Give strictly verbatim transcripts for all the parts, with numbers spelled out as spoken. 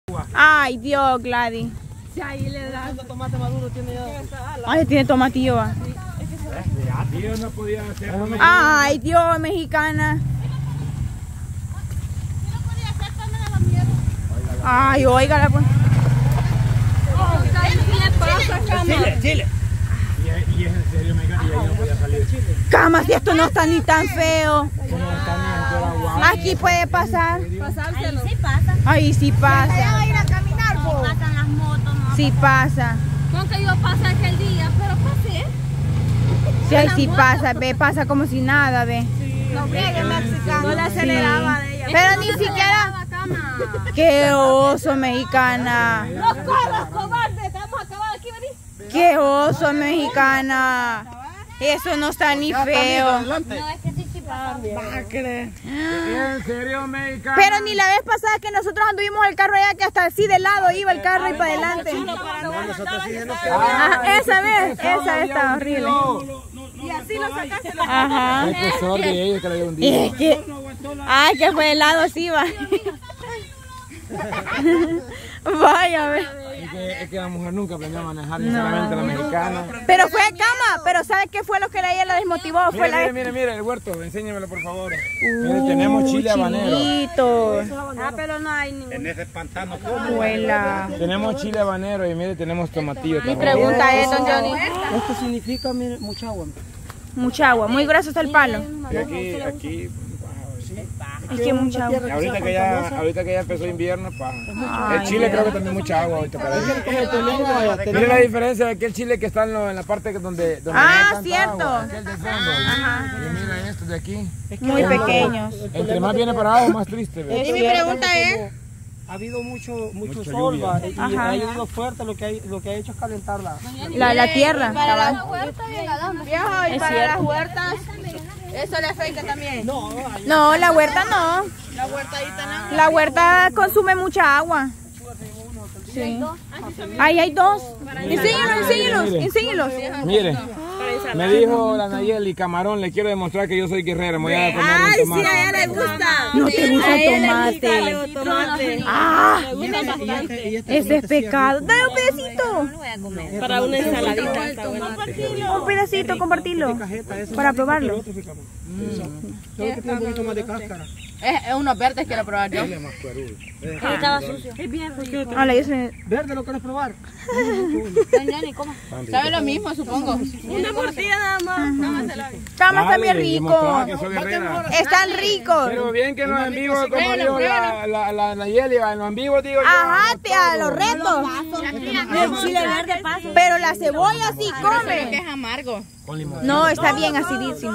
Ay, Dios, Gladys. Si ahí le da tomate maduro, tiene ya. Ay, tiene tomatillo. Va. Dios no podía hacer. Ay, Dios, mexicana. Ay, óigala pues. Chile, Chile. Y, y es en serio, mexicana, y ahí no podía salir. Cama, si esto no está ni tan feo. Aquí puede pasar. Ahí sí pasa. Ahí sí pasa. a ir a caminar, vos. Pasan las motos, no. Sí pasa. Nunca yo pasé aquel día, pero pasé. Sí, ahí sí pasa, ve, pasa como si nada, ve. No llegue mexicano. No le aceleraba de ella. Pero ni siquiera. Qué oso, mexicana. No corras, cobarde. Te vamos a acabar aquí, vení. Qué oso, mexicana. Eso no está ni feo. No, es que sí, sí pasa. ¿En serio, mexicana? Pero ni la vez pasada que nosotros anduvimos el carro allá, que hasta así de lado iba el carro y para adelante. Ajá, esa vez, esa vez está horrible. Y así lo sacaste. Ajá. Es que son de ellos que le dio un Y día. es que, ay, que fue helado así, va. Vaya, a ver. Es que, es que la mujer nunca aprendió a manejar, sinceramente, la mexicana. Pero fue cama, pero ¿sabes qué fue lo que a ella la desmotivó? Fue Mire, la... mire, mire, mire, el huerto, enséñamelo por favor. Mire, tenemos chile habanero. Chilito. Ah, pero no hay ningún. En ese pantano, Abuela. tenemos chile habanero y mire, tenemos tomatillo Mi también. pregunta es, don Johnny. Esto significa, mire, mucha agua. Mucha agua, muy grueso está el palo. Y aquí, aquí, Es que mucha agua. ahorita que ya, ahorita que ya empezó invierno, pa. El chile creo que también mucha agua ahorita para ahí. Mire la diferencia de aquel chile que está en, lo- en la parte que donde, donde Ah, no hay tanta cierto. agua, aquel del fondo. Y mira estos de aquí. Muy pequeños. Entre más viene para abajo, más triste. ¿ve? Y mi pregunta es... Ha habido mucho, mucho, Mucha sol, lluvia. va, y Ajá. ha llovido fuerte, lo que, hay, lo que ha hecho es calentarla. La, la tierra. Para la huerta bien la dama. Viejo, y Es para cierto. las huertas, eso le afecta también. No, no, hay No, la huerta no. La huerta ahí está. La huerta consume mucha agua. Sí. Ahí hay dos. Enséñalos, enséñalos, enséñalos. Mire, me dijo la Nayeli, camarón, le quiero demostrar que yo soy guerrera, me voy a comer un tomate. a ella le gusta. No te gusta el tomate. Tomate. Ah, Tiene bastante. ese es pecado. Dale un pedacito. Para una ensaladita está bueno. Un pedacito, compartirlo. Para probarlo. Solo que tiene un poquito más de cáscara. Es, es unos verdes quiero probar yo. Estaba sucio. Es bien rico. Hola, yo soy... ¿Verde lo quieres probar? Sabe lo mismo, supongo. Una mordida nada más. Cama está bien Dale, rico. demostraba que soy guerrera. Están ricos. Pero bien que no en vivo, como dijo la, la, la Nayeli, en los en vivo digo yo. Ajá, te a los retos. El chile verde pasa. Pero la cebolla sí come. Es amargo. Con limón. No, está bien acidísimo.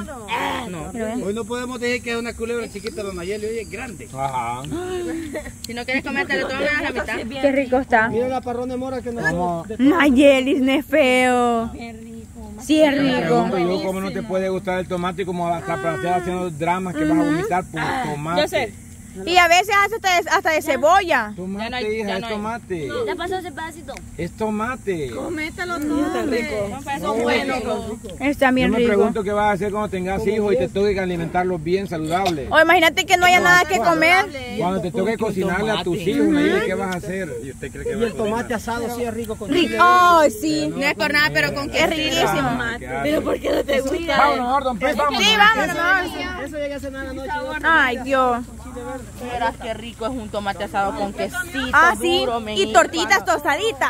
Hoy no podemos decir que es una culebra chiquita la Nayeli, oye, es grande. Ajá. Si no quieres comerte, le tomas a la mitad. Qué rico está. Mira la parrón de mora que nos Vamos. Nayelis, no es feo. Sí es Me rico. pregunto yo cómo no te puede gustar el tomate y cómo hasta para estar haciendo dramas que vas a vomitar por tomate. Yo sé. Y a veces hace hasta de, hasta de cebolla. Tomate, Ya no hay- hija, ya es no hay. tomate. Ya pasó ese pedacito. Es tomate. Comételo todo. Son buenos. Está Yo bien me rico. pregunto qué vas a hacer cuando tengas hijos y te toque alimentarlos bien saludables. O imagínate que no haya nada que comer. Cuando te toque cocinarle a tus hijos, Nayeli, ¿qué vas a hacer? Y el tomate asado sí es rico con chile. Ay, sí. No es por nada, pero con que Es riquísimo. Pero ¿por qué no te gusta? Vámonos, Gordon, pues vámonos. Sí, vámonos, vámonos. Eso llega a cenar anoche. Ay, Dios. Verás qué rico es un tomate asado con quesito Ah, sí. duro, Y meñique. tortitas tostaditas.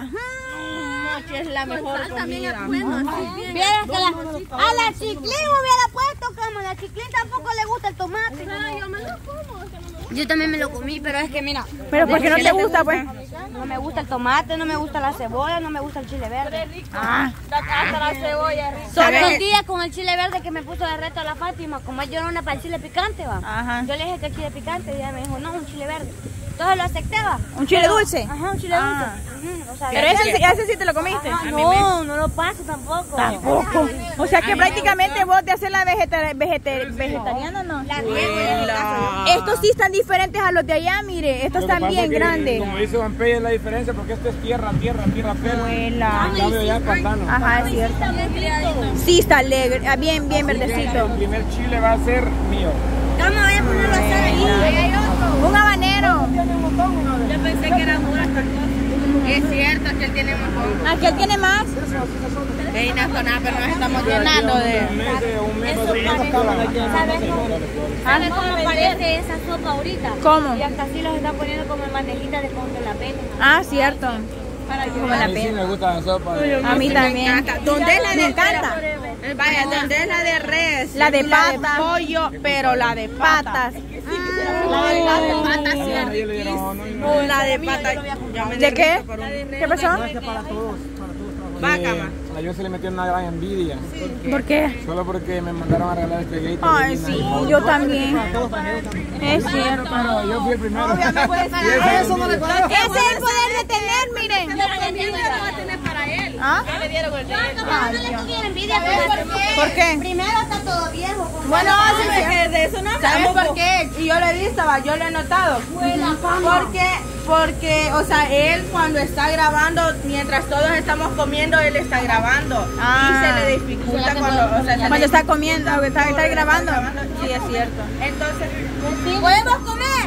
Mm, que es la mejor comida. Vieras que la, a la Chiclín hubiera puesto como la Chiclín tampoco le gusta el tomate. No, yo me lo como. Yo también me lo comí, pero es que mira. Pero ¿por qué no te gusta, pues? No me gusta el tomate, no me gusta la cebolla, no me gusta el chile verde. Ah. Hasta la cebolla es rica. Solo el día con el chile verde que me puso de reto a la Fátima, como yo era una para el chile picante, va. Ajá. Yo le dije que el chile picante y ella me dijo, no, un chile verde. Entonces lo acepté, va. ¿Un chile dulce? Ajá, un chile Ah. dulce. Ujú, o sea, Pero ese, sí- ese sí te lo comiste. Ajá, no, no lo paso tampoco. Tampoco. O sea que prácticamente vos te haces la vegeta- vegeta- vegetariana, ¿no? La dieta. Estos sí están diferentes a los de allá, mire. Estos Lo que están pasa bien es que, grandes. Como dice Van Pey, es la diferencia porque esto es tierra, tierra, tierra, tierra. Abuela. En cambio ya es pantano. Ajá, es cierto. Sí, está alegre, ah, bien, bien verdecito. El primer chile va a ser mío. ¿Cómo voy a ponerlo a hacer ahí? Un habanero. Yo pensé que era dura hasta tiene más. Aquel tiene más. Ey, no es por nada, pero nos estamos llenando de... ¿Sabes cómo, ¿sabes cómo parece esa sopa ahorita? ¿Cómo? Y hasta así los está poniendo como en bandejitas de con la pena. Ah, cierto. Como la A mí sí pena. me gusta la sopa. A mí también. ¿Dónde es la de Me encanta. Vaya, ¿dónde es la de res? La de La de pata. pollo, pero la de Patas. La de la de pata, sí. La de pata. yo me ¿De qué? derrito por un- ¿Qué pasó? Vaca, ma. A yo se le metió una gran envidia. ¿Por qué? Solo porque me mandaron a regalar este gate. Ay, sí, yo también. Es cierto. Pero yo fui el primero. Eso no le cuadra. Ese es el poder de tener, miren. ¿Ah? No, no le tuviera envidia. ¿Por qué? Primero está todo viejo. Bueno, sí, que de eso no ¿sabes por qué? Y yo lo he visto, va, yo lo he notado. Porque, porque, o sea, él cuando está grabando, mientras todos estamos comiendo, él está grabando. Ah. Y se le dificulta cuando, o sea, se Cuando le- está comiendo, está, está grabando. Sí, es cierto. Entonces, ¿podemos comer?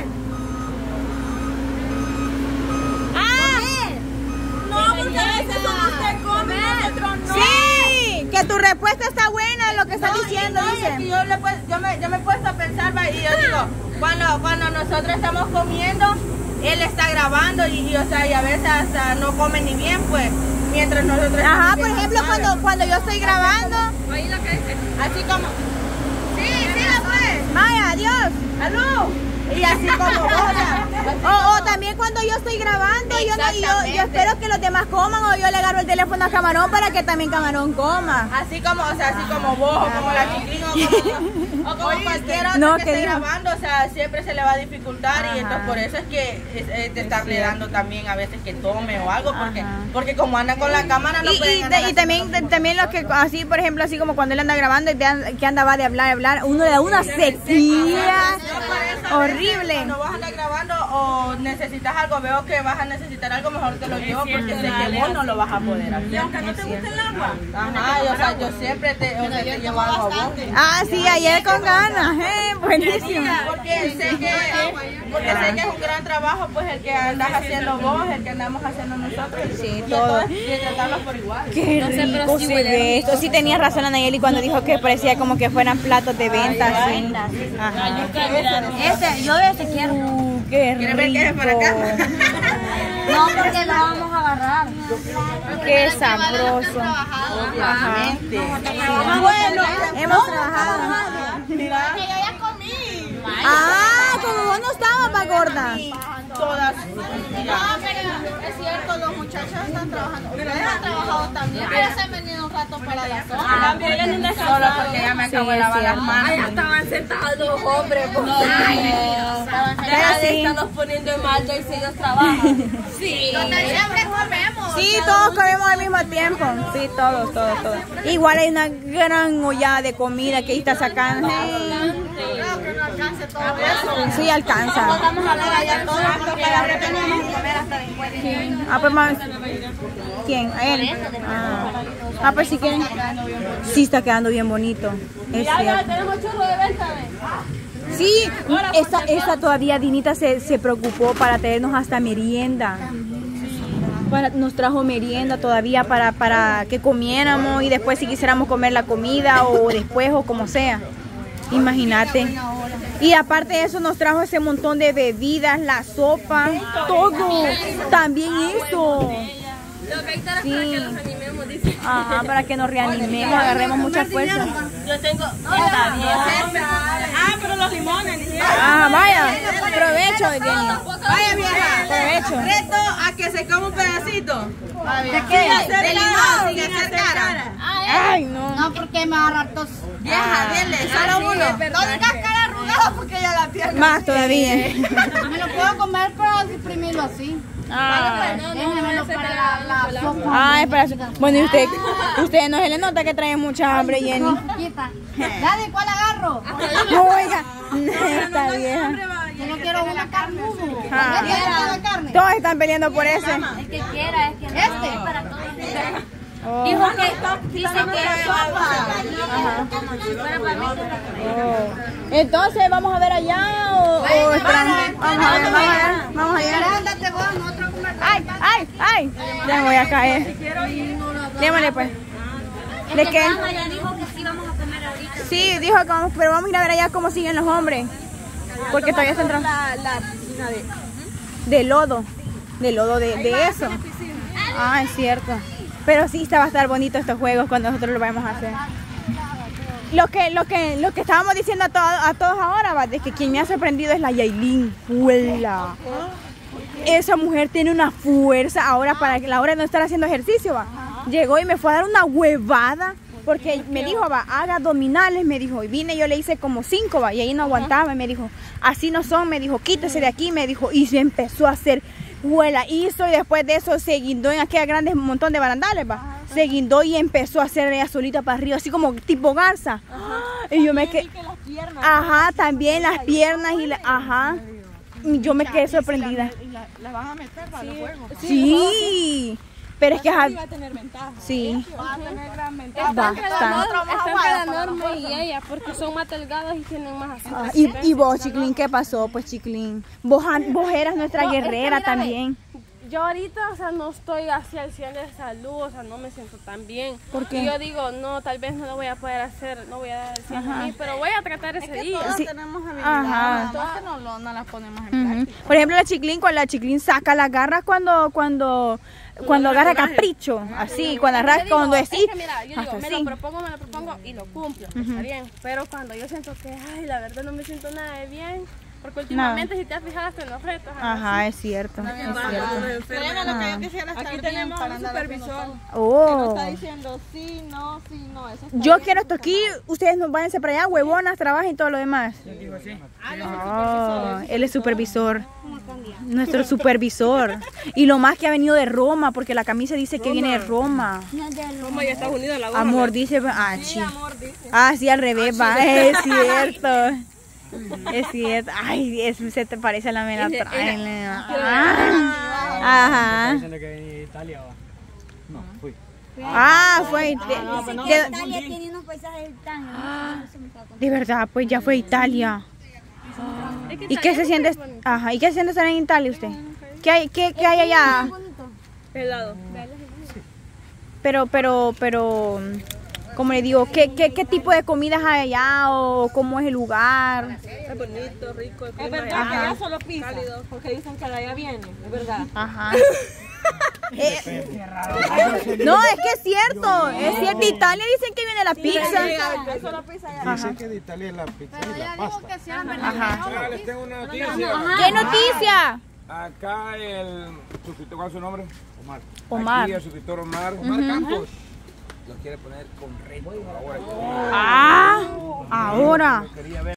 No, porque a veces usted come y nosotros no. Sí, que tu respuesta está buena en lo que estás No, diciendo, y no, y es que dice. yo, le pues, yo, me, yo me he puesto a pensar, va, y yo digo, cuando, cuando nosotros estamos comiendo, él está grabando y, y, o sea, y a veces hasta no come ni bien, pues, mientras nosotros Ajá, estamos por viendo ejemplo, madre. cuando, cuando yo estoy grabando. Así como, sí, sí, pues, Vaya, adiós. aló, y así como vos, o sea, O, o también cuando yo estoy grabando, yo, no, yo, yo espero que los demás coman o yo le agarro el teléfono a Camarón para que también Camarón coma. así como, o sea, así como vos, o como la Chiclín, o como, o como cualquier otro No, que ¿qué esté dijo? grabando, o sea, siempre se le va a dificultar y Ajá. entonces por eso es que es, es de estarle dando también a veces que tome o algo, porque, Ajá. porque como anda con la cámara no Y, pueden y, andar de- y también, haciendo- de- también los que, así por ejemplo, así como cuando él anda grabando y te an- que andaba de hablar, hablar, uno le da una sequía horrible. Cuando vas a andar grabando o necesitas algo, veo que vas a necesitar algo, mejor te lo llevo porque sé que vos no lo vas a poder hacer. Y aunque no te guste el agua. Ajá, y, o sea, yo siempre te, o sea, te llevo algo a vos. Ah, sí, ayer con ganas, eh, buenísimo. Porque sé que, porque sé que es un gran trabajo, pues el que andas haciendo vos, el que andamos haciendo nosotros. Sí, y todo. entonces, y tratarlos por igual. Qué rico se ve esto. Sí tenía razón Anayeli cuando dijo que parecía como que fueran platos de venta, sí. Ajá. Este, yo ese quiero. Uh, qué ¿Quieres ver qué es para rico. acá? No, porque lo vamos a agarrar. Qué sabroso. Ajá. Bueno, Hemos trabajado. mira, Ah, como vos no estabas más gorda. todas. No, pero es cierto, los muchachos están trabajando. Ustedes han trabajado también, pero se han venido un rato para la zona. También solo porque ya me acabo de lavar las manos. Estaban sentados los hombres. Pues, Pero sí. Estamos poniendo en malta y si ellos trabajan. Sí. Siempre comemos. Sí, todos comemos al mismo tiempo. Sí, todos, todos, todos. Igual hay una gran olla de comida que ahí está sacando. Creo que no alcance todo eso. Sí, alcanza. Vamos a hablar allá todos porque la verdad teníamos que comer hasta después. Ah, pues más. ¿Quién? ¿A él? Ah, ah pues sí quieren. Sí, está quedando bien bonito. Es cierto. Tenemos churro de venta. Sí, esa, esa todavía Dinita se, se preocupó para traernos hasta merienda. Para, nos trajo merienda todavía para, para que comiéramos y después si quisiéramos comer la comida o después o como sea. Imagínate. Y aparte de eso nos trajo ese montón de bebidas, la sopa, todo. También eso. Sí. Ajá, para que nos reanimemos, agarremos mucha fuerza. Yo tengo. Está bien. Ah, pero los limones. Ah, vaya, provecho, Jenny. Vaya, vieja. Provecho. Reto a que se coma un pedacito. ¿De qué? De limón, sin hacer cara. Ay, no. No, porque me agarra tos. Vieja, dele, solo uno. No digas cara arrugada porque ya la tiene. Más todavía. Me lo puedo comer, pero exprimirlo así. Ah, Déjamelo para la, la sopa. ah, es para eso. Bueno, y usted, usted no se le nota que trae mucha hambre, Jenny. Quita. Dale, ¿cuál agarro? Oiga, esta vieja. Yo no quiero una carne. Ah. ¿Quién quiere la carne? Todos están peleando por ese. El que quiera, es que no. Este. Para todos. Oh. Dijo que dice que sopa. Oh. Entonces, ¿vamos a ver allá o, o esperamos? Vamos a ver, vamos a ver, vamos a ver. Ándate vos, nosotros comemos. ¡Ay, ay, ay! cae? Ya me voy a caer. Démosle pues. ¿De qué? Ya dijo que sí vamos a comer ahorita. Sí, dijo que vamos, pero vamos a ir a ver allá cómo siguen los hombres. Porque todavía está entrando. La, la piscina de... De lodo. De lodo de, de eso. Ah, es cierto. Pero sí, va a estar bonito estos juegos cuando nosotros lo vamos a hacer. Lo que, lo que, lo que estábamos diciendo a, to a todos ahora, va, de que quien me ha sorprendido es la Yailin. ¡Huela! Esa mujer tiene una fuerza ahora para la hora de no estar haciendo ejercicio, va. Llegó y me fue a dar una huevada. Porque me dijo, va, haga abdominales, me dijo. Y vine, yo le hice como cinco, va, y ahí no aguantaba. Me dijo, así no son, me dijo, quítese de aquí, me dijo. Y se empezó a hacer, huela, hizo, y después de eso se guindó en aquel grande montón de barandales, va. Se guindó y empezó a hacer ella solita para arriba, así como tipo garza. Ajá. Y yo me quedé, ajá, también las piernas y la, ajá. Y yo me quedé sorprendida. ¿Y la, la van a meter para los juegos? Sí. Pero es que va a tener ventaja. Sí. Va a tener gran ventaja. Está entre la Norma y ella, porque son más delgados y tienen más así. Ah, y, y vos, Chiclín, ¿qué pasó? Pues, Chiclín, vos, vos eras nuestra no, guerrera es que, mira, también. Yo ahorita, o sea, no estoy así al cien de salud, o sea, no me siento tan bien. ¿Por qué? Y yo digo, no, tal vez no lo voy a poder hacer, no voy a dar el cien a mí, pero voy a tratar ese es que día. Todas sí. tenemos habilidades, Ajá. todas que no, no, no las ponemos en Uh-huh. práctica. Por ejemplo, la Chiclín, cuando la Chiclín saca las garras cuando, cuando, cuando agarra capricho, así, cuando agarra, cuando es así. Es que mira, yo digo, me lo propongo, me lo propongo y lo cumplo, uh-huh. Está bien. Pero cuando yo siento que, ay, la verdad no me siento nada de bien. Porque últimamente no. Si te has fijado hasta en los retos. Ajá, así. Es cierto. No, es cierto. Lo que yo quisiera estar aquí tenemos un supervisor. Oh. Que nos está diciendo sí, no, sí, no. Eso yo bien. quiero esto aquí, ustedes nos váyanse para allá, huevonas, trabajen y todo lo demás. Oh, él es supervisor. Nuestro supervisor. Y lo más que ha venido de Roma, porque la camisa dice que viene de Roma. Roma y Estados Unidos la gorra. Amor dice, ah, sí. Ah, sí, al revés, va, es cierto. Es cierto. Ay, es, se te parece a la mena. Ah, ajá. No, fui. Ah, fue. De, de, Italia tiene unos paisajes tan hermosos. De verdad, pues ya fue a Italia. ¿Y qué se siente? Ajá, ¿y qué se siente estar en Italia usted? ¿Qué hay, qué, qué hay allá? Helado. Pero, pero, pero, como le digo, ¿qué, qué, qué tipo de comidas hay allá o cómo es el lugar? Es bonito, rico. El es verdad que allá solo pizza, cálido, porque dicen que de allá viene, es verdad. Ajá. eh, no, es que es cierto, es cierto, de Italia dicen que viene la pizza. Dicen que de Italia es la pizza y la pasta. Ajá. Les tengo una noticia. ¿Qué noticia? Acá el suscriptor, ¿cuál es su nombre? Omar. Omar. Aquí el suscriptor Omar, Omar uh-huh. Campos. Lo quiere poner con rey, por favor. Ah, ahora.